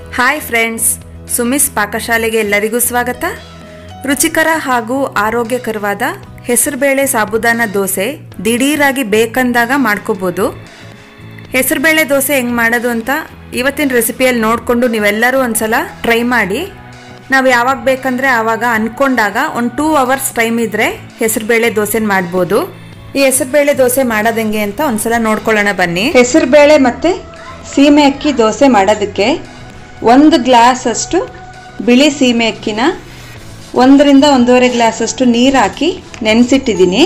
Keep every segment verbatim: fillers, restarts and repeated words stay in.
Hi friends, ಸುಮಿಸ್ ಪಾಕಶಾಲೆಗೆ ಎಲ್ಲರಿಗೂ ಸ್ವಾಗತ. ರುಚಿಕರ ಹಾಗೂ ಆರೋಗ್ಯಕರವಾದ ಹೆಸರುಬೇಳೆ ಸಾಬುದಾನ ದೋಸೆ ದಿಢೀರಾಗಿ ಬೇಕಂದಾಗ ಮಾಡ್ಕೋಬೋದು. ಹೆಸರುಬೇಳೆ ದೋಸೆ ಹೆಂಗೆ ಮಾಡೋದು ಅಂತ ಇವತ್ತಿನ ರೆಸಿಪಿಯಲ್ಲಿ ನೋಡಿಕೊಂಡು ನೀವೆಲ್ಲರೂ ಒಂದ್ಸಲ ಟ್ರೈ ಮಾಡಿ. ನಾವು ಯಾವಾಗ ಬೇಕಂದರೆ ಆವಾಗ ಅಂದ್ಕೊಂಡಾಗ ಒಂದು ಟೂ ಅವರ್ಸ್ ಟೈಮ್ ಇದ್ದರೆ ಹೆಸರುಬೇಳೆ ದೋಸೆ ಮಾಡ್ಬೋದು. ಈ ಹೆಸರುಬೇಳೆ ದೋಸೆ ಮಾಡೋದು ಹೆಂಗೆ ಅಂತ ಒಂದ್ಸಲ ನೋಡ್ಕೊಳ್ಳೋಣ ಬನ್ನಿ. ಹೆಸರುಬೇಳೆ ಮತ್ತು ಸೀಮೆ ಅಕ್ಕಿ ದೋಸೆ ಮಾಡೋದಕ್ಕೆ ಒಂದು ಗ್ಲಾಸ್ ಅಷ್ಟು ಬಿಳಿ ಸೀಮೆ ಅಕ್ಕಿನ ಒಂದರಿಂದ ಒಂದೂವರೆ ಗ್ಲಾಸ್ ಅಷ್ಟು ನೀರು ಹಾಕಿ ನೆನೆಸಿಟ್ಟಿದ್ದೀನಿ.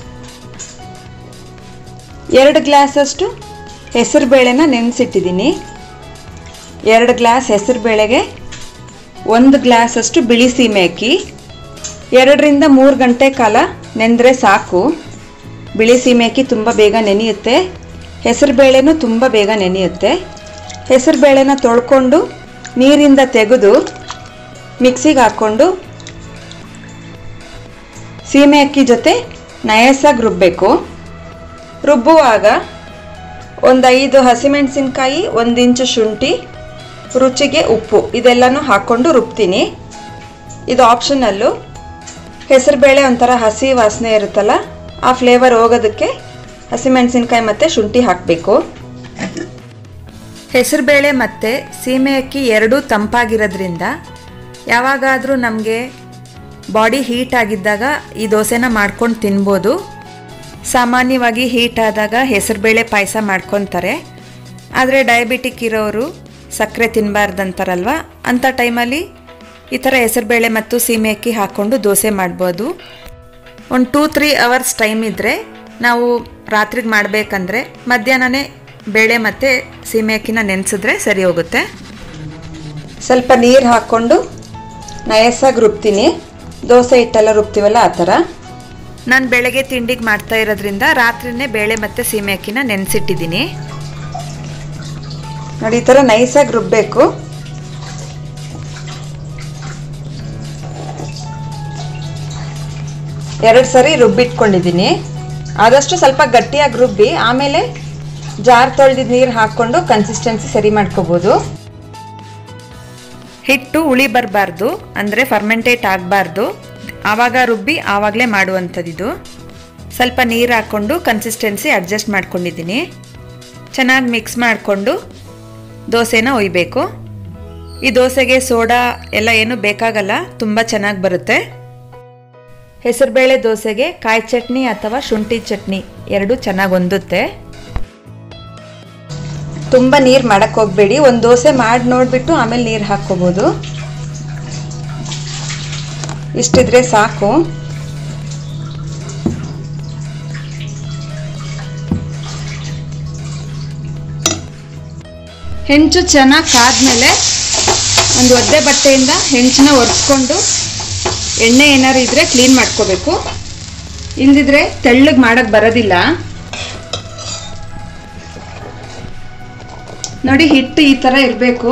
ಎರಡು ಗ್ಲಾಸ್ ಅಷ್ಟು ಹೆಸರುಬೇಳೆನ ನೆನೆಸಿಟ್ಟಿದ್ದೀನಿ. ಎರಡು ಗ್ಲಾಸ್ ಹೆಸರುಬೇಳೆಗೆ ಒಂದು ಗ್ಲಾಸ್ ಅಷ್ಟು ಬಿಳಿ ಸೀಮೆ ಅಕ್ಕಿ. ಎರಡರಿಂದ ಮೂರು ಗಂಟೆ ಕಾಲ ನೆಂದರೆ ಸಾಕು. ಬಿಳಿ ಸೀಮೆ ಅಕ್ಕಿ ತುಂಬ ಬೇಗ ನೆನೆಯುತ್ತೆ, ಹೆಸರುಬೇಳೆನೂ ತುಂಬ ಬೇಗ ನೆನೆಯುತ್ತೆ. ಹೆಸರುಬೇಳೆನ ತೊಳ್ಕೊಂಡು ನೀರಿಂದ ತೆಗೆದು ಮಿಕ್ಸಿಗೆ ಹಾಕ್ಕೊಂಡು ಸೀಮೆ ಅಕ್ಕಿ ಜೊತೆ ನಯಸಾಗಿ ರುಬ್ಬಬೇಕು. ರುಬ್ಬುವಾಗ ಒಂದು ಐದು ಹಸಿಮೆಣಸಿನ್ಕಾಯಿ, ಒಂದು ಇಂಚು ಶುಂಠಿ, ರುಚಿಗೆ ಉಪ್ಪು ಇದೆಲ್ಲನೂ ಹಾಕ್ಕೊಂಡು ರುಬ್ತೀನಿ. ಇದು ಆಪ್ಷನಲ್ಲು. ಹೆಸರುಬೇಳೆ ಒಂಥರ ಹಸಿ ವಾಸನೆ ಇರುತ್ತಲ್ಲ, ಆ ಫ್ಲೇವರ್ ಹೋಗೋದಕ್ಕೆ ಹಸಿಮೆಣಸಿನ್ಕಾಯಿ ಮತ್ತು ಶುಂಠಿ ಹಾಕಬೇಕು. ಹೆಸರುಬೇಳೆ ಮತ್ತು ಸೀಮೆ ಅಕ್ಕಿ ಎರಡೂ ತಂಪಾಗಿರೋದ್ರಿಂದ ಯಾವಾಗಾದರೂ ನಮಗೆ ಬಾಡಿ ಹೀಟ್ ಆಗಿದ್ದಾಗ ಈ ದೋಸೆನ ಮಾಡ್ಕೊಂಡು ತಿನ್ಬೋದು. ಸಾಮಾನ್ಯವಾಗಿ ಹೀಟ್ ಆದಾಗ ಹೆಸರುಬೇಳೆ ಪಾಯಸ ಮಾಡ್ಕೊತಾರೆ, ಆದರೆ ಡಯಾಬಿಟಿಕ್ ಇರೋರು ಸಕ್ಕರೆ ತಿನ್ನಬಾರ್ದಂತಾರಲ್ವ, ಅಂಥ ಟೈಮಲ್ಲಿ ಈ ಥರ ಹೆಸರುಬೇಳೆ ಮತ್ತು ಸೀಮೆ ಅಕ್ಕಿ ಹಾಕ್ಕೊಂಡು ದೋಸೆ ಮಾಡ್ಬೋದು. ಒಂದು ಟೂ ತ್ರೀ ಅವರ್ಸ್ ಟೈಮ್ ಇದ್ದರೆ ನಾವು ರಾತ್ರಿಗೆ ಮಾಡಬೇಕಂದ್ರೆ ಮಧ್ಯಾಹ್ನನೇ ಬೇಳೆ ಮತ್ತು ಸೀಮೆ ಅಕ್ಕಿನ ನೆನೆಸಿದ್ರೆ ಸರಿ ಹೋಗುತ್ತೆ. ಸ್ವಲ್ಪ ನೀರು ಹಾಕ್ಕೊಂಡು ನಯಸಾಗಿ ರುಬ್ತೀನಿ. ದೋಸೆ ಹಿಟ್ಟೆಲ್ಲ ರುಬ್ತೀವಲ್ಲ ಆ ಥರ. ನಾನು ಬೆಳಗ್ಗೆ ತಿಂಡಿಗೆ ಮಾಡ್ತಾ ಇರೋದ್ರಿಂದ ರಾತ್ರಿನೇ ಬೇಳೆ ಮತ್ತು ಸೀಮೆ ಅಕ್ಕಿನ ನೆನೆಸಿಟ್ಟಿದ್ದೀನಿ. ನೋಡಿ, ಈ ಥರ ನೈಸಾಗಿ ರುಬ್ಬಬೇಕು. ಎರಡು ಸರಿ ರುಬ್ಬಿಟ್ಕೊಂಡಿದ್ದೀನಿ. ಆದಷ್ಟು ಸ್ವಲ್ಪ ಗಟ್ಟಿಯಾಗಿ ರುಬ್ಬಿ ಆಮೇಲೆ ಜಾರ್ ತೊಳೆದಿದ್ದು ನೀರು ಹಾಕ್ಕೊಂಡು ಕನ್ಸಿಸ್ಟೆನ್ಸಿ ಸರಿ ಮಾಡ್ಕೋಬೋದು. ಹಿಟ್ಟು ಹುಳಿ ಬರಬಾರ್ದು, ಅಂದರೆ ಫರ್ಮೆಂಟೇಟ್ ಆಗಬಾರ್ದು. ಆವಾಗ ರುಬ್ಬಿ ಆವಾಗಲೇ ಮಾಡುವಂಥದ್ದು. ಸ್ವಲ್ಪ ನೀರು ಹಾಕ್ಕೊಂಡು ಕನ್ಸಿಸ್ಟೆನ್ಸಿ ಅಡ್ಜಸ್ಟ್ ಮಾಡ್ಕೊಂಡಿದ್ದೀನಿ. ಚೆನ್ನಾಗಿ ಮಿಕ್ಸ್ ಮಾಡಿಕೊಂಡು ದೋಸೆನ ಒಯ್ಬೇಕು. ಈ ದೋಸೆಗೆ ಸೋಡಾ ಎಲ್ಲ ಏನೂ ಬೇಕಾಗಲ್ಲ, ತುಂಬ ಚೆನ್ನಾಗಿ ಬರುತ್ತೆ. ಹೆಸರುಬೇಳೆ ದೋಸೆಗೆ ಕಾಯಿ ಚಟ್ನಿ ಅಥವಾ ಶುಂಠಿ ಚಟ್ನಿ ಎರಡು ಚೆನ್ನಾಗಿ ಹೊಂದುತ್ತೆ. ತುಂಬ ನೀರು ಮಾಡಕ್ಕೆ ಹೋಗಬೇಡಿ. ಒಂದು ದೋಸೆ ಮಾಡಿ ನೋಡಿಬಿಟ್ಟು ಆಮೇಲೆ ನೀರು ಹಾಕ್ಕೋಬೋದು. ಇಷ್ಟಿದ್ರೆ ಸಾಕು. ಹೆಂಚು ಚೆನ್ನಾಗಿ ಕಾದ್ಮೇಲೆ ಒಂದು ಒದ್ದೆ ಬಟ್ಟೆಯಿಂದ ಹೆಂಚನ್ನ ಒರೆಸ್ಕೊಂಡು ಎಣ್ಣೆ ಏನಾರು ಇದ್ದರೆ ಕ್ಲೀನ್ ಮಾಡ್ಕೋಬೇಕು. ಇಲ್ಲದಿದ್ರೆ ತೆಳ್ಳಗೆ ಮಾಡೋಕ್ಕೆ ಬರೋದಿಲ್ಲ. ನೋಡಿ, ಹಿಟ್ಟು ಈ ಥರ ಇರಬೇಕು.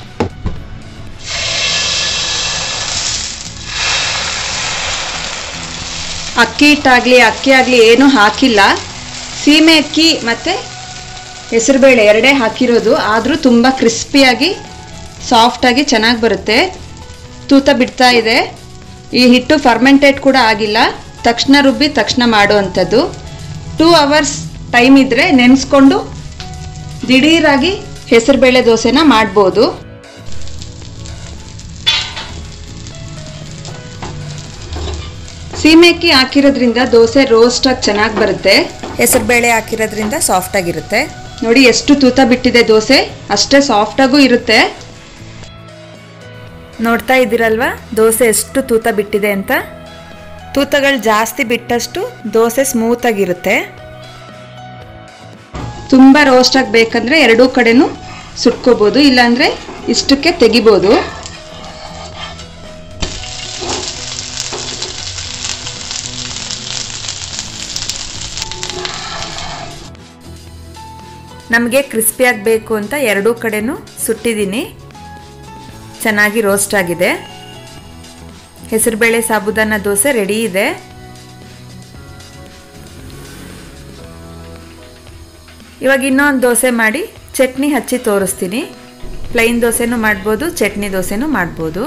ಅಕ್ಕಿ ಹಿಟ್ಟಾಗಲಿ ಅಕ್ಕಿ ಆಗಲಿ ಏನೂ ಹಾಕಿಲ್ಲ. ಸೀಮೆ ಅಕ್ಕಿ ಮತ್ತು ಹೆಸರುಬೇಳೆ ಎರಡೇ ಹಾಕಿರೋದು, ಆದರೂ ತುಂಬ ಕ್ರಿಸ್ಪಿಯಾಗಿ ಸಾಫ್ಟಾಗಿ ಚೆನ್ನಾಗಿ ಬರುತ್ತೆ. ತೂತ ಬಿಡ್ತಾ ಇದೆ. ಈ ಹಿಟ್ಟು ಫರ್ಮೆಂಟೇಟ್ ಕೂಡ ಆಗಿಲ್ಲ, ತಕ್ಷಣ ರುಬ್ಬಿ ತಕ್ಷಣ ಮಾಡುವಂಥದ್ದು. ಟೂ ಅವರ್ಸ್ ಟೈಮ್ ಇದ್ದರೆ ನೆನೆಸ್ಕೊಂಡು ದಿಢೀರಾಗಿ ಹೆಸರುಬೇಳೆ ದೋಸೆನ ಮಾಡ್ಬೋದು. ಸೀಮೆ ಅಕ್ಕಿ ಹಾಕಿರೋದ್ರಿಂದ ದೋಸೆ ರೋಸ್ಟಾಗಿ ಚೆನ್ನಾಗಿ ಬರುತ್ತೆ. ಹೆಸರುಬೇಳೆ ಹಾಕಿರೋದ್ರಿಂದ ಸಾಫ್ಟಾಗಿರುತ್ತೆ. ನೋಡಿ ಎಷ್ಟು ತೂತ ಬಿಟ್ಟಿದೆ ದೋಸೆ, ಅಷ್ಟೇ ಸಾಫ್ಟಾಗೂ ಇರುತ್ತೆ. ನೋಡ್ತಾ ಇದ್ದೀರಲ್ವಾ ದೋಸೆ ಎಷ್ಟು ತೂತ ಬಿಟ್ಟಿದೆ ಅಂತ. ತೂತಗಳು ಜಾಸ್ತಿ ಬಿಟ್ಟಷ್ಟು ದೋಸೆ ಸ್ಮೂತಾಗಿರುತ್ತೆ. ತುಂಬ ರೋಸ್ಟಾಗಿ ಬೇಕಂದರೆ ಎರಡೂ ಕಡೆನೂ ಸುಟ್ಕೋಬೋದು, ಇಲ್ಲಾಂದರೆ ಇಷ್ಟಕ್ಕೆ ತೆಗಿಬೋದು. ನಮಗೆ ಕ್ರಿಸ್ಪಿಯಾಗಿ ಬೇಕು ಅಂತ ಎರಡೂ ಕಡೆನೂ ಸುಟ್ಟಿದ್ದೀನಿ. ಚೆನ್ನಾಗಿ ರೋಸ್ಟ್ ಆಗಿದೆ. ಹೆಸರುಬೇಳೆ ಸಾಬುದಾನ ದೋಸೆ ರೆಡಿ ಇದೆ. ಇವಾಗ ಇನ್ನೊಂದು ದೋಸೆ ಮಾಡಿ ಚಟ್ನಿ ಹಚ್ಚಿ ತೋರಿಸ್ತೀನಿ. ಪ್ಲೈನ್ ದೋಸೆನೂ ಮಾಡ್ಬೋದು, ಚಟ್ನಿ ದೋಸೆನೂ ಮಾಡ್ಬೋದು.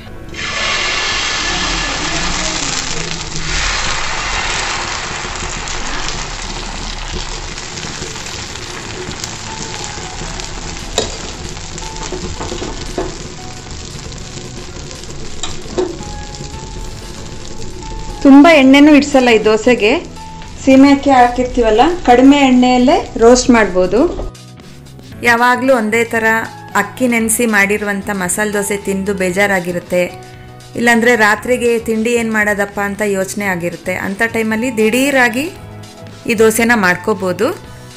ತುಂಬ ಎಣ್ಣೆನೂ ಇಡ್ಸಲ್ಲ ಈ ದೋಸೆಗೆ. ಸೀಮೆ ಅಕ್ಕಿ ಹಾಕಿರ್ತೀವಲ್ಲ, ಕಡಿಮೆ ಎಣ್ಣೆಯಲ್ಲೇ ರೋಸ್ಟ್ ಮಾಡ್ಬೋದು. ಯಾವಾಗಲೂ ಒಂದೇ ಥರ ಅಕ್ಕಿ ನೆನೆಸಿ ಮಾಡಿರುವಂಥ ಮಸಾಲೆ ದೋಸೆ ತಿಂದು ಬೇಜಾರಾಗಿರುತ್ತೆ, ಇಲ್ಲಾಂದರೆ ರಾತ್ರಿಗೆ ತಿಂಡಿ ಏನು ಮಾಡೋದಪ್ಪ ಅಂತ ಯೋಚನೆ ಆಗಿರುತ್ತೆ. ಅಂಥ ಟೈಮಲ್ಲಿ ದಿಢೀರಾಗಿ ಈ ದೋಸೆನ ಮಾಡ್ಕೋಬೋದು.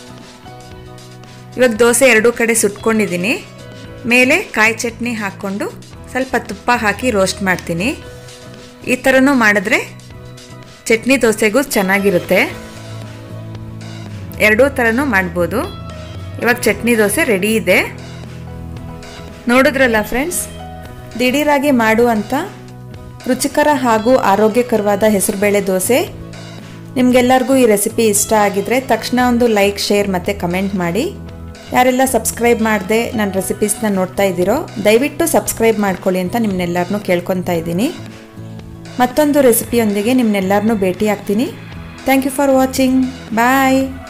ಇವಾಗ ದೋಸೆ ಎರಡೂ ಕಡೆ ಸುಟ್ಕೊಂಡಿದ್ದೀನಿ. ಮೇಲೆ ಕಾಯಿ ಚಟ್ನಿ ಹಾಕ್ಕೊಂಡು ಸ್ವಲ್ಪ ತುಪ್ಪ ಹಾಕಿ ರೋಸ್ಟ್ ಮಾಡ್ತೀನಿ. ಈ ಥರನೂ ಮಾಡಿದ್ರೆ ಚಟ್ನಿ ದೋಸೆಗೂ ಚೆನ್ನಾಗಿರುತ್ತೆ. ಎರಡೂ ಥರನೂ ಮಾಡ್ಬೋದು. ಇವಾಗ ಚಟ್ನಿ ದೋಸೆ ರೆಡಿ ಇದೆ. ನೋಡಿದ್ರಲ್ಲ ಫ್ರೆಂಡ್ಸ್, ದಿಢೀರಾಗಿ ಮಾಡುವಂಥ ರುಚಿಕರ ಹಾಗೂ ಆರೋಗ್ಯಕರವಾದ ಹೆಸರುಬೇಳೆ ದೋಸೆ. ನಿಮಗೆಲ್ಲರಿಗೂ ಈ ರೆಸಿಪಿ ಇಷ್ಟ ಆಗಿದ್ರೆ ತಕ್ಷಣ ಒಂದು ಲೈಕ್, ಶೇರ್ ಮತ್ತು ಕಮೆಂಟ್ ಮಾಡಿ. ಯಾರೆಲ್ಲ ಸಬ್ಸ್ಕ್ರೈಬ್ ಮಾಡದೆ ನನ್ನ ರೆಸಿಪೀಸ್ನ ನೋಡ್ತಾ ಇದ್ದೀರೋ ದಯವಿಟ್ಟು ಸಬ್ಸ್ಕ್ರೈಬ್ ಮಾಡ್ಕೊಳ್ಳಿ ಅಂತ ನಿಮ್ಮನ್ನೆಲ್ಲರನ್ನೂ ಕೇಳ್ಕೊತಾ ಇದ್ದೀನಿ. ಮತ್ತೊಂದು ರೆಸಿಪಿಯೊಂದಿಗೆ ನಿಮ್ಮನ್ನೆಲ್ಲರನ್ನೂ ಭೇಟಿ ಆಗ್ತೀನಿ. Thank you for watching. Bye.